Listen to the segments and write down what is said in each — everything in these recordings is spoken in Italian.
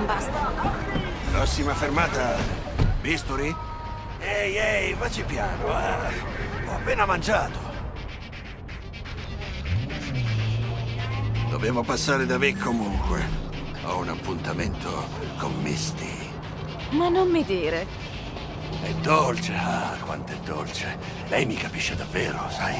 basta. Prossima fermata, bisturi? Ehi, facci piano, ho appena mangiato. Dovevo passare da Vic comunque. Ho un appuntamento con Misty. Ma non mi dire. È dolce, quanto è dolce. Lei mi capisce davvero, sai?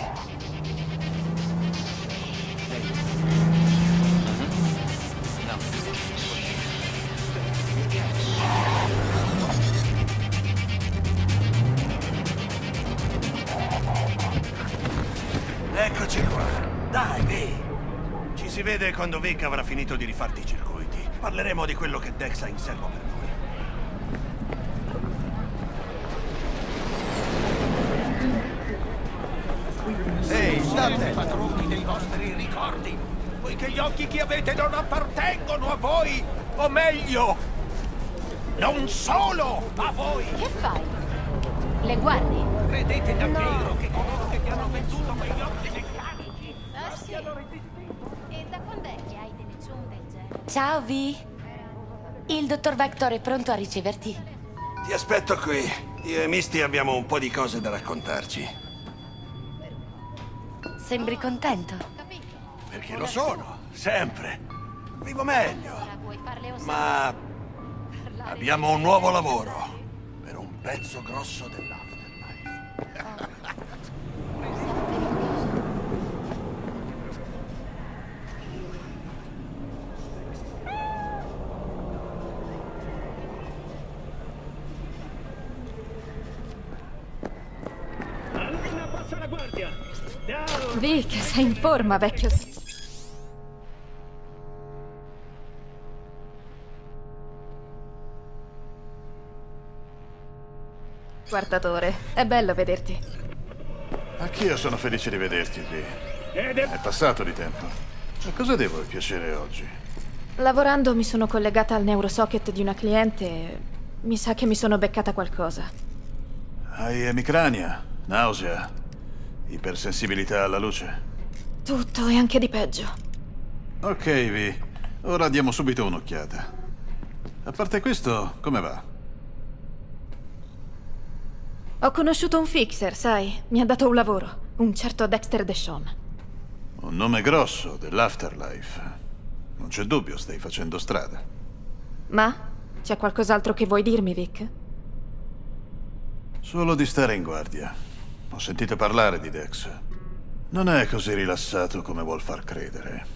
Eccoci qua. Dai, Vi. Ci si vede quando Vic avrà finito di rifarti i circuiti. Parleremo di quello che Dex ha in serbo per noi. Ehi, state padroni dei vostri ricordi, poiché gli occhi che avete non appartengono a voi, o meglio, non solo a voi. Che fai? Le guardi? Credete davvero che coloro che ti hanno venduto quegli occhi meccanici Ah, sì. abbiano resistito? E da quando è che hai delle zoom del genere? Ciao, Vi. Il dottor Vector è pronto a riceverti. Ti aspetto qui. Io e Misty abbiamo un po' di cose da raccontarci. Sembri contento. Perché lo sono, sempre. Vivo meglio. Ma abbiamo un nuovo lavoro. Per un pezzo grosso dell'Afterlife. Allora passa la guardia! Ciao! Vic, sei in forma, vecchio. Guardatore, è bello vederti. Anch'io sono felice di vederti, Vi. Ed è... È passato di tempo. A cosa devo il piacere oggi? Lavorando mi sono collegata al neurosocket di una cliente e mi sa che mi sono beccata qualcosa. Hai emicrania, nausea, ipersensibilità alla luce. Tutto e anche di peggio. Ok, Vi. Ora diamo subito un'occhiata. A parte questo, come va? Ho conosciuto un fixer, sai? Mi ha dato un lavoro. Un certo Dexter Deshawn. Un nome grosso dell'Afterlife. Non c'è dubbio, stai facendo strada. Ma? C'è qualcos'altro che vuoi dirmi, Vic? Solo di stare in guardia. Ho sentito parlare di Dex. Non è così rilassato come vuol far credere.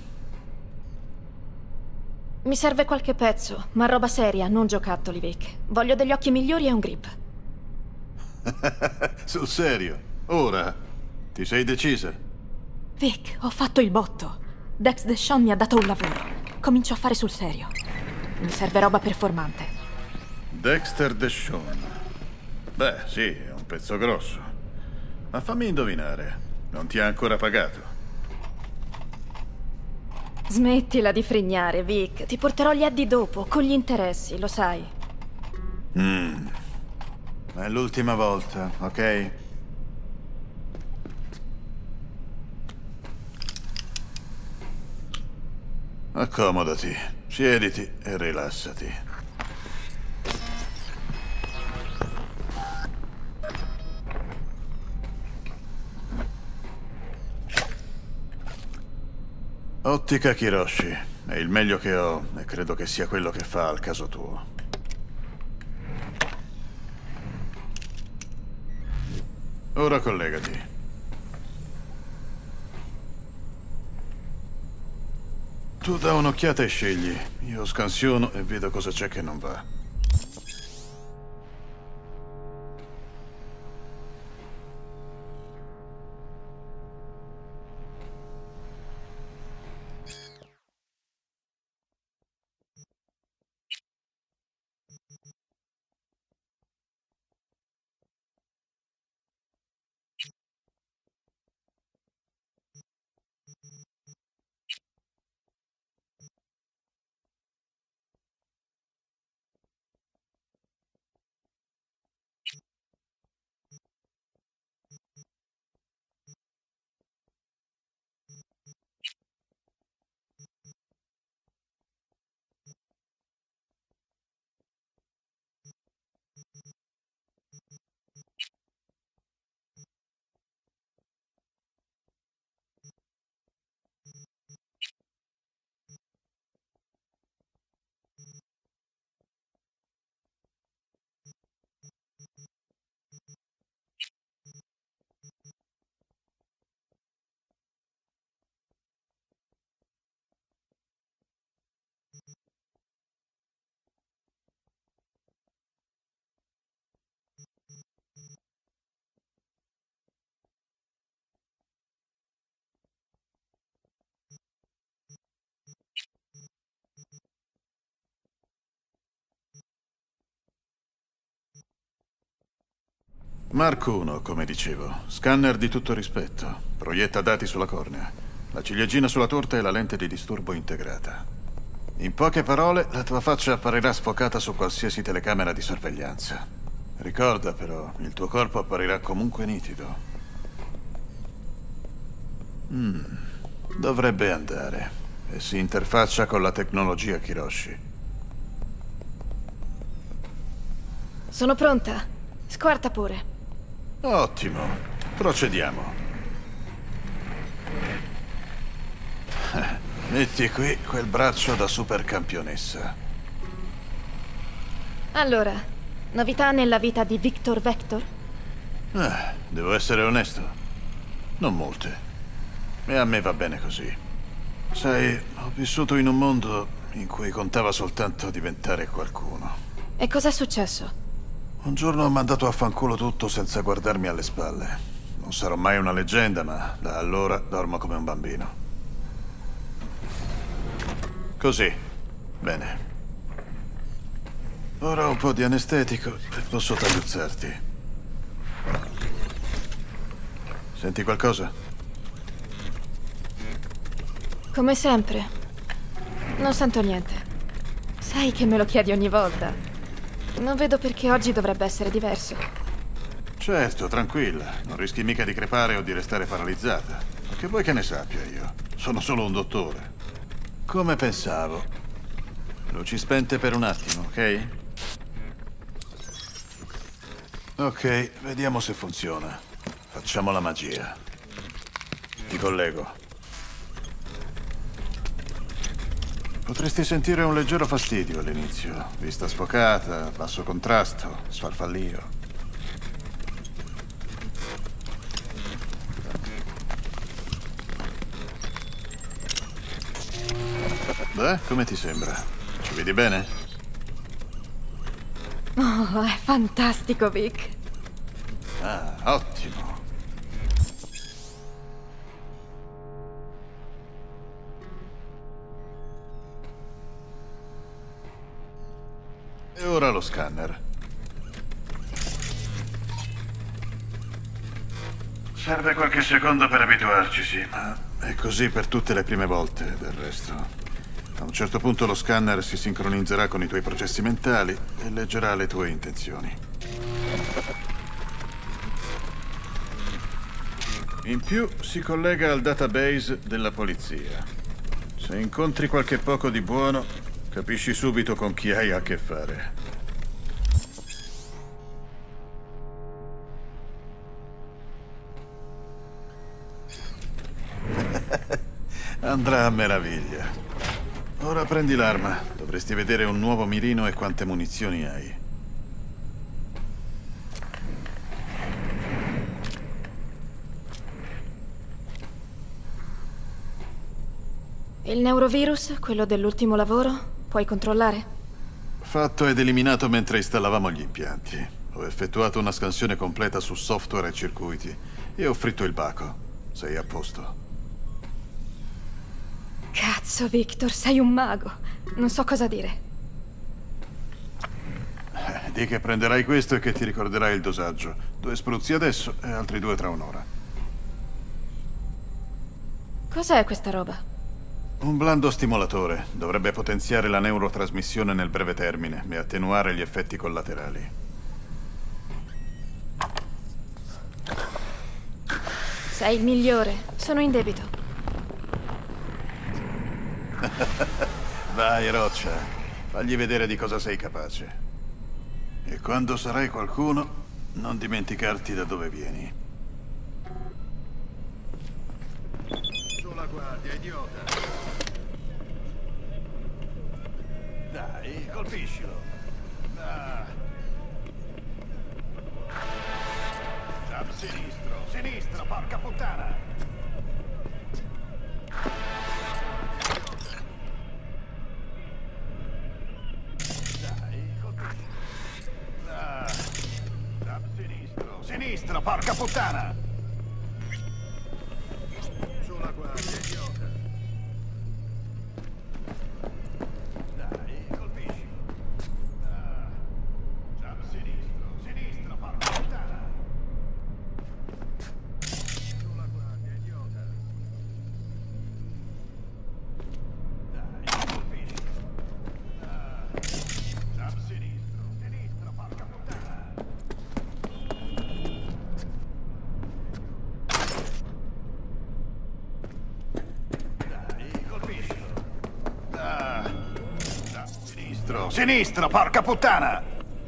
Mi serve qualche pezzo, ma roba seria, non giocattoli, Vic. Voglio degli occhi migliori e un grip. Sul serio? Ora? Ti sei decisa? Vic, ho fatto il botto. Dex Deshawn mi ha dato un lavoro. Comincio a fare sul serio. Mi serve roba performante. Dexter Deshawn. Beh, sì, è un pezzo grosso. Ma fammi indovinare, non ti ha ancora pagato? Smettila di frignare, Vic. Ti porterò gli addi dopo, con gli interessi, lo sai. È l'ultima volta, ok? Accomodati, siediti e rilassati. Ottica Kiroshi. È il meglio che ho e credo che sia quello che fa al caso tuo. Ora collegati. Tu dà un'occhiata e scegli. Io scansiono e vedo cosa c'è che non va. Mark 1, come dicevo. Scanner di tutto rispetto. Proietta dati sulla cornea. La ciliegina sulla torta e la lente di disturbo integrata. In poche parole, la tua faccia apparirà sfocata su qualsiasi telecamera di sorveglianza. Ricorda però, il tuo corpo apparirà comunque nitido. Dovrebbe andare. E si interfaccia con la tecnologia Kiroshi. Sono pronta. Squarta pure. Ottimo. Procediamo. Metti qui quel braccio da supercampionessa. Allora, novità nella vita di Victor Vector? Devo essere onesto. Non molte. E a me va bene così. Sai, ho vissuto in un mondo in cui contava soltanto diventare qualcuno. E cos'è successo? Un giorno ho mandato a fanculo tutto senza guardarmi alle spalle. Non sarò mai una leggenda, ma da allora dormo come un bambino. Così. Bene. Ora un po' di anestetico e posso tagliuzzarti. Senti qualcosa? Come sempre. Non sento niente. Sai che me lo chiedi ogni volta. Non vedo perché oggi dovrebbe essere diverso. Certo, tranquilla. Non rischi mica di crepare o di restare paralizzata. Ma che vuoi che ne sappia io? Sono solo un dottore. Come pensavo. Luci spente per un attimo, ok? Ok, vediamo se funziona. Facciamo la magia. Ti collego. Potresti sentire un leggero fastidio all'inizio. Vista sfocata, basso contrasto, sfarfallio. Beh, come ti sembra? Ci vedi bene? Oh, è fantastico, Vic. Ah, ottimo. E ora lo scanner. Serve qualche secondo per abituarcisi, ma è così per tutte le prime volte, del resto. A un certo punto lo scanner si sincronizzerà con i tuoi processi mentali e leggerà le tue intenzioni. In più si collega al database della polizia. Se incontri qualche poco di buono, capisci subito con chi hai a che fare. Andrà a meraviglia. Ora prendi l'arma. Dovresti vedere un nuovo mirino e quante munizioni hai. Il neurovirus, quello dell'ultimo lavoro, puoi controllare? Fatto ed eliminato mentre installavamo gli impianti. Ho effettuato una scansione completa su software e circuiti e ho fritto il baco. Sei a posto. Cazzo, Victor, sei un mago. Non so cosa dire. Di che prenderai questo e che ti ricorderai il dosaggio. 2 spruzzi adesso e altri 2 tra un'ora. Cos'è questa roba? Un blando stimolatore. Dovrebbe potenziare la neurotrasmissione nel breve termine e attenuare gli effetti collaterali. Sei il migliore. Sono in debito. Vai, roccia. Fagli vedere di cosa sei capace. E quando sarai qualcuno, non dimenticarti da dove vieni. Sulla guardia, idiota. Dai, colpiscilo. Ah. Jump sinistro, sinistro, porca puttana. Sinistro, porca puttana! Sulla guardia, idiota! Dai, colpisci! Jump sinistro, sinistro, porca puttana! Sinistro! Sinistro, porca puttana!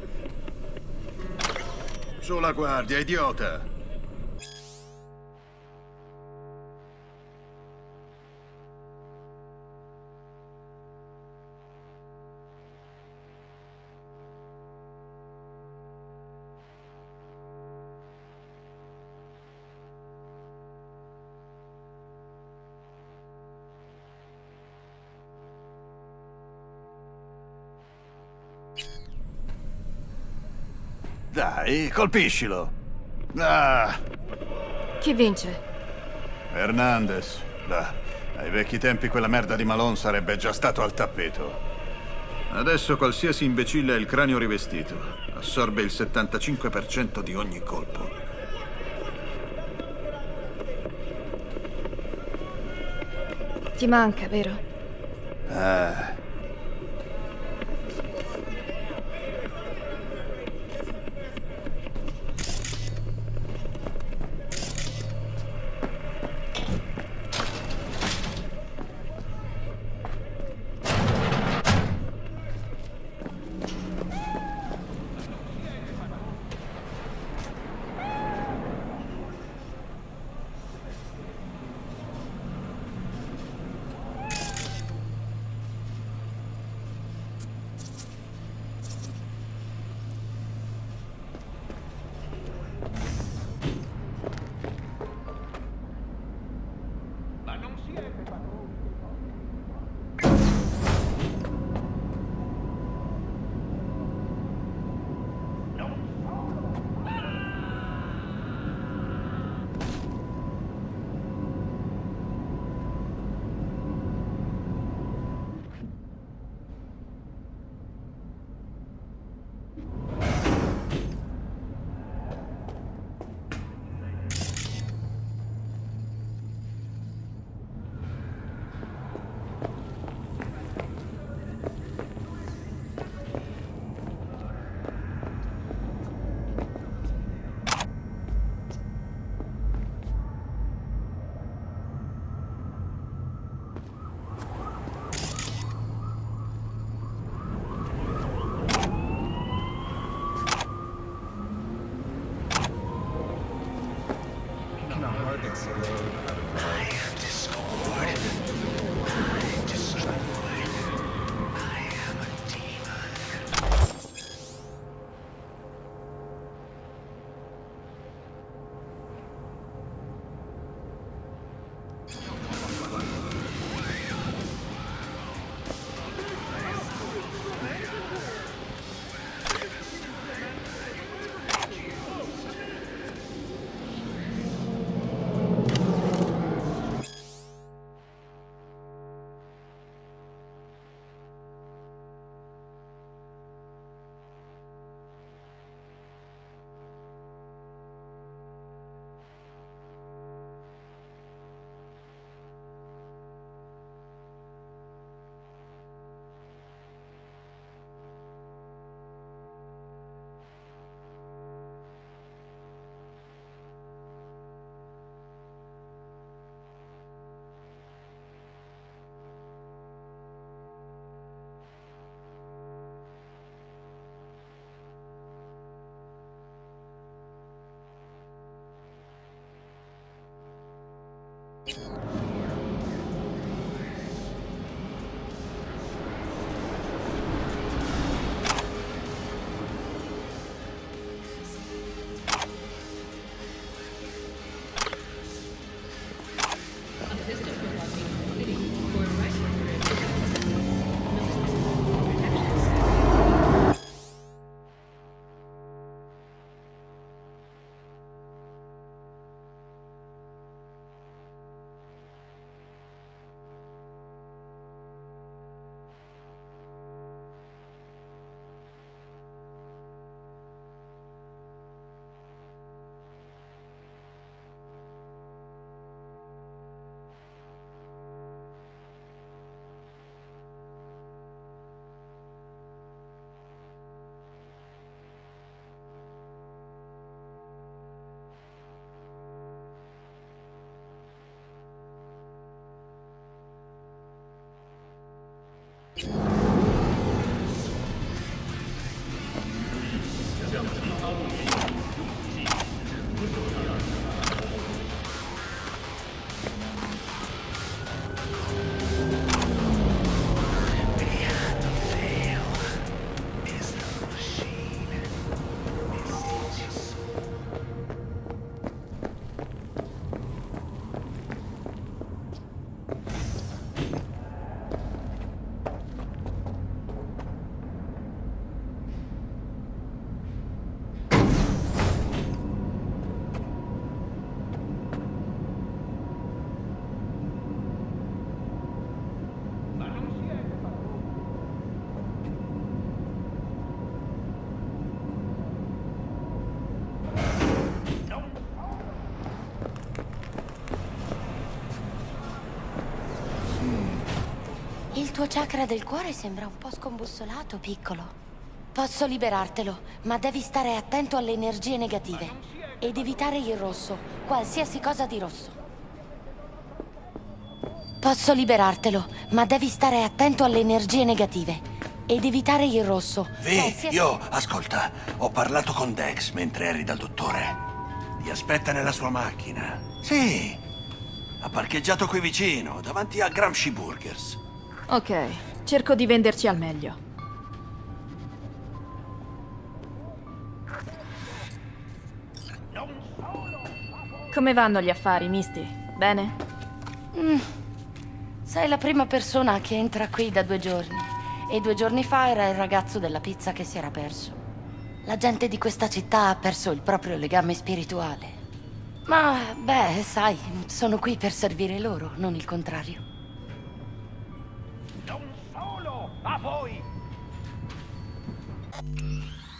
Sulla guardia, idiota! Dai, colpiscilo! Ah! Chi vince? Hernandez. Ai vecchi tempi quella merda di Malone sarebbe già stato al tappeto. Adesso qualsiasi imbecille ha il cranio rivestito. Assorbe il 75% di ogni colpo. Ti manca, vero? Ah... Il tuo chakra del cuore sembra un po' scombussolato, piccolo. Posso liberartelo, ma devi stare attento alle energie negative. Ed evitare il rosso, qualsiasi cosa di rosso. Posso liberartelo, ma devi stare attento alle energie negative. Ed evitare il rosso. Ascolta, ho parlato con Dex mentre eri dal dottore. Ti aspetta nella sua macchina. Sì, ha parcheggiato qui vicino, davanti a Gramsci Burgers. Ok, cerco di venderci al meglio. Come vanno gli affari, Misty? Bene? Sei la prima persona che entra qui da 2 giorni. E 2 giorni fa era il ragazzo della pizza che si era perso. La gente di questa città ha perso il proprio legame spirituale. Ma, beh, sai, sono qui per servire loro, non il contrario. Non solo a voi!